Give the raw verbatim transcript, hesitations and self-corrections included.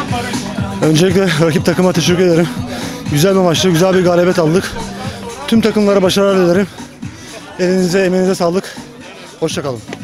Öncelikle rakip takıma teşekkür ederim. Güzel bir maçtı, güzel bir galibiyet aldık. Tüm takımlara başarılar dilerim. Elinize, emeğinize sağlık. Hoşça kalın.